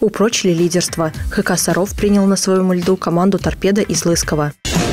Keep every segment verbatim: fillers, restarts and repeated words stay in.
упрочили лидерство. ХК «Саров» принял на своем льду команду «Торпедо» из Лысково.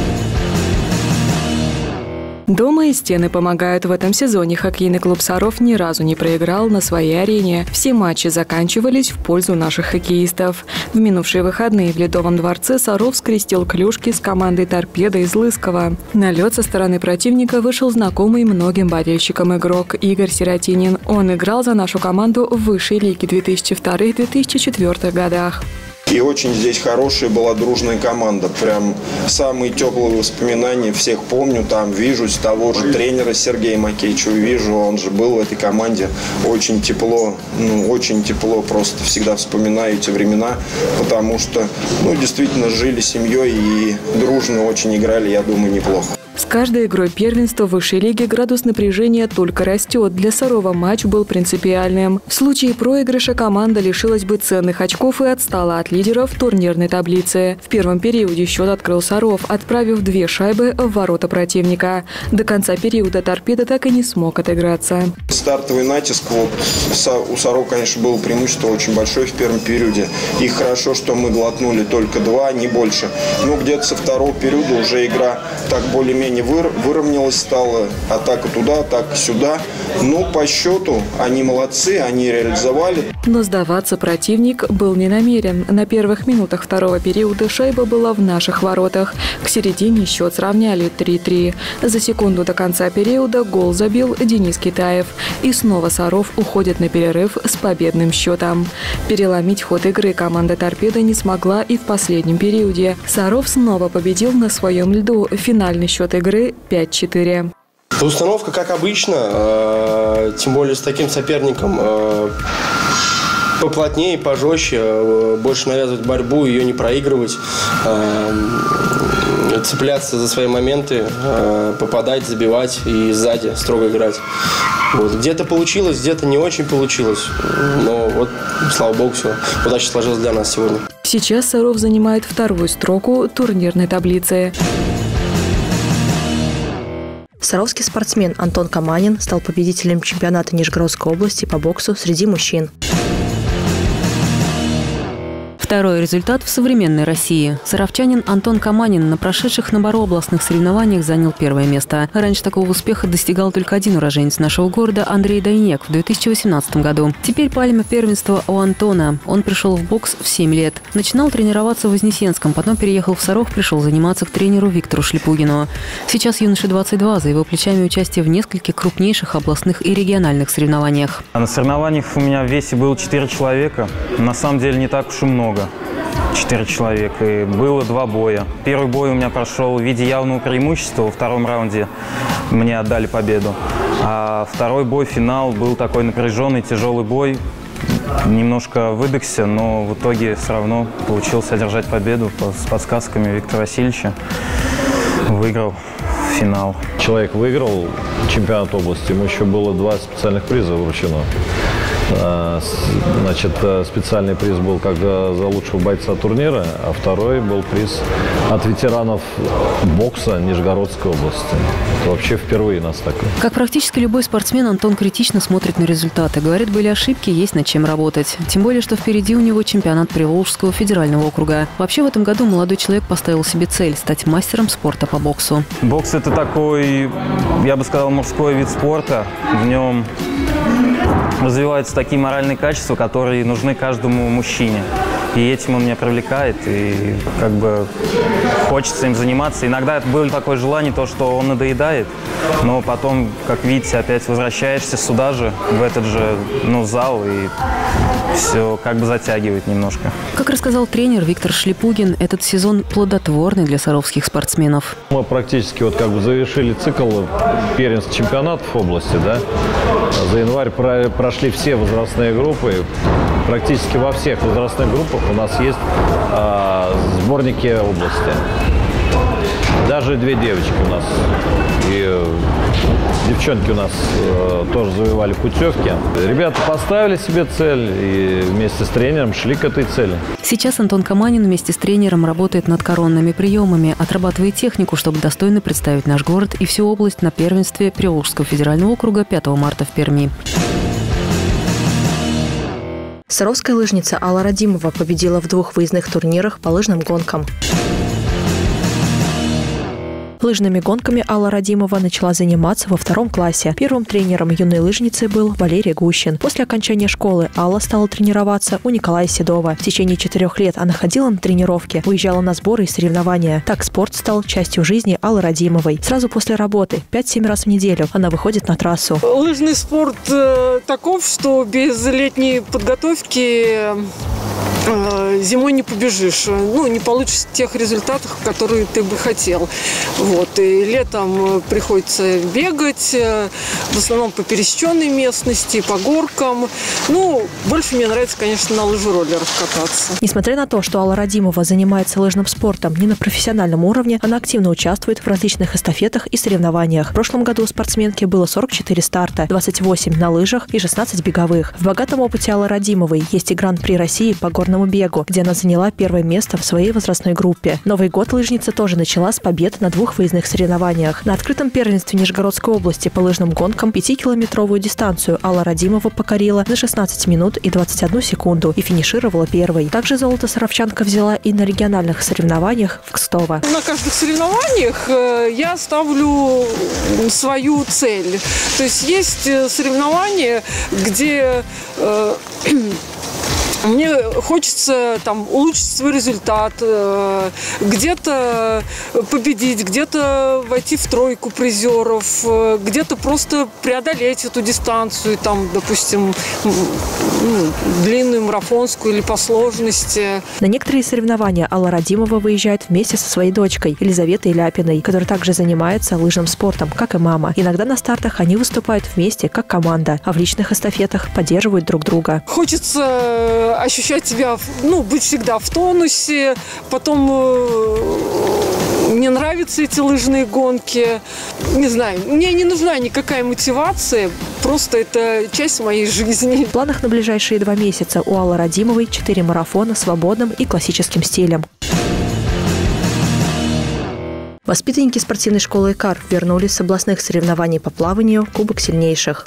Дома и стены помогают. В этом сезоне хоккейный клуб «Саров» ни разу не проиграл на своей арене. Все матчи заканчивались в пользу наших хоккеистов. В минувшие выходные в Ледовом дворце «Саров» скрестил клюшки с командой «Торпедо» из Лысково. На лед со стороны противника вышел знакомый многим болельщикам игрок Игорь Сиротинин. Он играл за нашу команду в высшей лиге две тысячи втором — две тысячи четвёртом годах. И очень здесь хорошая была дружная команда. Прям самые теплые воспоминания всех помню. Там вижу того же тренера Сергея Макеевича. Вижу, он же был в этой команде. Очень тепло, ну, очень тепло. Просто всегда вспоминаю эти времена. Потому что, ну, действительно жили семьей и дружно очень играли, я думаю, неплохо. С каждой игрой первенства высшей лиги градус напряжения только растет. Для «Сарова» матч был принципиальным. В случае проигрыша команда лишилась бы ценных очков и отстала от лидеров турнирной таблицы. В первом периоде счет открыл «Саров», отправив две шайбы в ворота противника. До конца периода «Торпедо» так и не смог отыграться. Стартовый натиск. Вот, у «Сарова», конечно, было преимущество очень большое в первом периоде. И хорошо, что мы глотнули только два, не больше. Но где-то со второго периода уже игра так более-менее выровнялась, стала атака туда, атака сюда. Но по счету они молодцы, они реализовали. Но сдаваться противник был не намерен. На первых минутах второго периода шайба была в наших воротах. К середине счет сравняли три-три. За секунду до конца периода гол забил Денис Китаев. И снова «Саров» уходит на перерыв с победным счетом. Переломить ход игры команда «Торпедо» не смогла и в последнем периоде. «Саров» снова победил на своем льду. Финальный счет игры пять-четыре. Установка, как обычно, э, тем более с таким соперником, э, поплотнее, пожестче, э, больше навязывать борьбу, ее не проигрывать, э, цепляться за свои моменты, э, попадать, забивать и сзади строго играть. Вот. Где-то получилось, где-то не очень получилось, но вот, слава богу, все, удача сложилась для нас сегодня. Сейчас «Саров» занимает вторую строку турнирной таблицы. Саровский спортсмен Антон Каманин стал победителем чемпионата Нижегородской области по боксу среди мужчин. Второй результат в современной России. Саровчанин Антон Каманин на прошедших наоборообластных соревнованиях занял первое место. Раньше такого успеха достигал только один уроженец нашего города Андрей Дайнек в две тысячи восемнадцатом году. Теперь пальма первенства у Антона. Он пришел в бокс в семь лет. Начинал тренироваться в Вознесенском, потом переехал в Саров, пришел заниматься к тренеру Виктору Шлепугину. Сейчас юноше двадцать два, за его плечами участие в нескольких крупнейших областных и региональных соревнованиях. На соревнованиях у меня в весе было четыре человека. На самом деле не так уж и много. Четыре человека. И было два боя. Первый бой у меня прошел в виде явного преимущества. Во втором раунде мне отдали победу. А второй бой, финал, был такой напряженный, тяжелый бой. Немножко выдохся, но в итоге все равно получилось одержать победу с подсказками Виктора Васильевича. Выиграл финал. Человек выиграл чемпионат области. Ему еще было два специальных приза вручено. Значит, специальный приз был как за лучшего бойца турнира, а второй был приз от ветеранов бокса Нижегородской области. Это вообще впервые нас такое. Как практически любой спортсмен, Антон критично смотрит на результаты. Говорит, были ошибки, есть над чем работать. Тем более, что впереди у него чемпионат Приволжского федерального округа. Вообще в этом году молодой человек поставил себе цель – стать мастером спорта по боксу. Бокс – это такой, я бы сказал, мужской вид спорта. В нем развиваются такие моральные качества, которые нужны каждому мужчине. И этим он меня привлекает, и как бы хочется им заниматься. Иногда это было такое желание, то, что он надоедает, но потом, как видите, опять возвращаешься сюда же, в этот же ну, зал, и все как бы затягивает немножко. Как рассказал тренер Виктор Шлепугин, этот сезон плодотворный для саровских спортсменов. Мы практически вот как бы завершили цикл первенств чемпионатов области, да. За январь прошли все возрастные группы. Практически во всех возрастных группах у нас есть э, сборники области. Даже две девочки у нас. И э, девчонки у нас э, тоже завоевали путевки. Ребята поставили себе цель и вместе с тренером шли к этой цели. Сейчас Антон Каманин вместе с тренером работает над коронными приемами, отрабатывает технику, чтобы достойно представить наш город и всю область на первенстве Приволжского федерального округа пятого марта в Перми. Саровская лыжница Алла Радимова победила в двух выездных турнирах по лыжным гонкам. Лыжными гонками Алла Радимова начала заниматься во втором классе. Первым тренером юной лыжницы был Валерий Гущин. После окончания школы Алла стала тренироваться у Николая Седова. В течение четырех лет она ходила на тренировки, выезжала на сборы и соревнования. Так спорт стал частью жизни Аллы Радимовой. Сразу после работы, пять-семь раз в неделю, она выходит на трассу. Лыжный спорт э, таков, что без летней подготовки зимой не побежишь, ну, не получишь тех результатов, которые ты бы хотел. Вот. И летом приходится бегать, в основном по пересеченной местности, по горкам. Ну, больше мне нравится, конечно, на лыжероллерах кататься. Несмотря на то, что Алла Радимова занимается лыжным спортом не на профессиональном уровне, она активно участвует в различных эстафетах и соревнованиях. В прошлом году у спортсменки было сорок четыре старта, двадцать восемь на лыжах и шестнадцать беговых. В богатом опыте Аллы Радимовой есть и Гран-при России по горному бегу, где она заняла первое место в своей возрастной группе. Новый год лыжница тоже начала с побед на двух выездных соревнованиях. На открытом первенстве Нижегородской области по лыжным гонкам пятикилометровую дистанцию Алла Радимова покорила за шестнадцать минут и двадцать одну секунду и финишировала первой. Также золото саровчанка взяла и на региональных соревнованиях в Кстово. На каждых соревнованиях я ставлю свою цель. То есть есть соревнования, где э, мне хочется там улучшить свой результат, где-то победить, где-то войти в тройку призеров, где-то просто преодолеть эту дистанцию, там, допустим, ну, длинную, марафонскую или по сложности. На некоторые соревнования Алла Радимова выезжает вместе со своей дочкой Елизаветой Ляпиной, которая также занимается лыжным спортом, как и мама. Иногда на стартах они выступают вместе, как команда, а в личных эстафетах поддерживают друг друга. Хочется ощущать себя, ну, быть всегда в тонусе. Потом э, мне нравятся эти лыжные гонки. Не знаю, мне не нужна никакая мотивация, просто это часть моей жизни. В планах на ближайшие два месяца у Аллы Радимовой четыре марафона свободным и классическим стилем. Воспитанники спортивной школы «Икар» вернулись с областных соревнований по плаванию «Кубок сильнейших».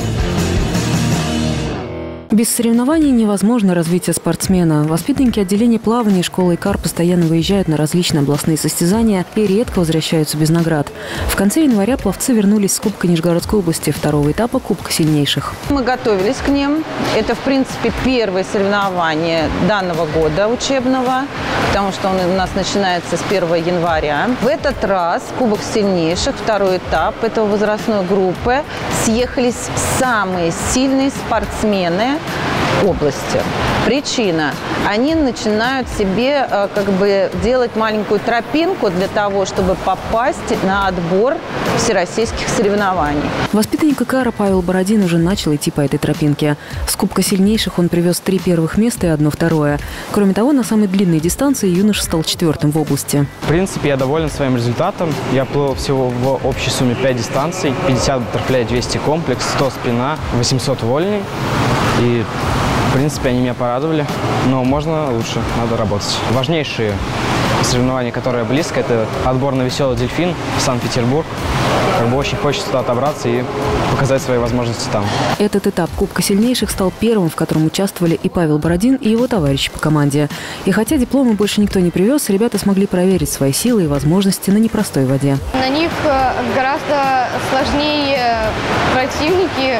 Без соревнований невозможно развитие спортсмена. Воспитанники отделения плавания школы «Икар» постоянно выезжают на различные областные состязания и редко возвращаются без наград. В конце января пловцы вернулись с Кубка Нижегородской области второго этапа Кубка сильнейших. Мы готовились к ним. Это, в принципе, первое соревнование данного года учебного, потому что он у нас начинается с первого января. В этот раз Кубок сильнейших, второй этап этого возрастной группы, съехались самые сильные спортсмены области. Причина. Они начинают себе э, как бы делать маленькую тропинку для того, чтобы попасть на отбор всероссийских соревнований. Воспитанник «Икара» Павел Бородин уже начал идти по этой тропинке. С Кубка сильнейших он привез три первых места и одно второе. Кроме того, на самой длинной дистанции юноша стал четвертым в области. В принципе, я доволен своим результатом. Я плыл всего в общей сумме пять дистанций. пятьдесят баттерфляй, двести комплекс, сто спина, восемьсот вольный. И, в принципе, они меня порадовали, но можно лучше, надо работать. Важнейшие соревнования, которые близко, это отбор на «Веселый дельфин» в Санкт-Петербург. Как бы очень хочется туда отобраться и показать свои возможности там. Этот этап Кубка сильнейших стал первым, в котором участвовали и Павел Бородин, и его товарищи по команде. И хотя дипломы больше никто не привез, ребята смогли проверить свои силы и возможности на непростой воде. На них гораздо сложнее противники,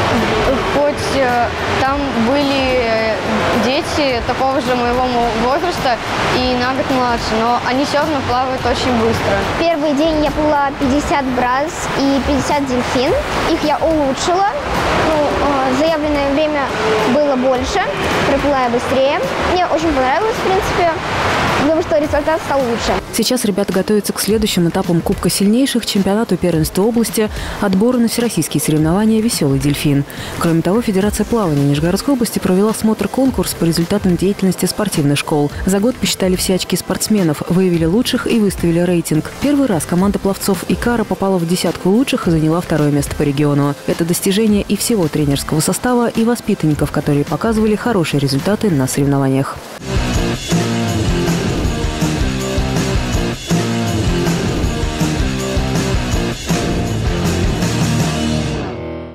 хоть там были дети такого же моего возраста и на год младше, но они все равно плавают очень быстро. Первый день я плыла пятьдесят брас и пятьдесят дельфин. Их я улучшила. Ну, заявленное время было больше, проплыла я быстрее. Мне очень понравилось, в принципе. Думаю, что результат стал лучше. Сейчас ребята готовятся к следующим этапам Кубка сильнейших, чемпионату первенства области, отбору на всероссийские соревнования «Веселый дельфин». Кроме того, Федерация плавания Нижегородской области провела смотр-конкурс по результатам деятельности спортивных школ. За год посчитали все очки спортсменов, выявили лучших и выставили рейтинг. Первый раз команда пловцов «Икара» попала в десятку лучших и заняла второе место по региону. Это достижение и всего тренерского состава, и воспитанников, которые показывали хорошие результаты на соревнованиях.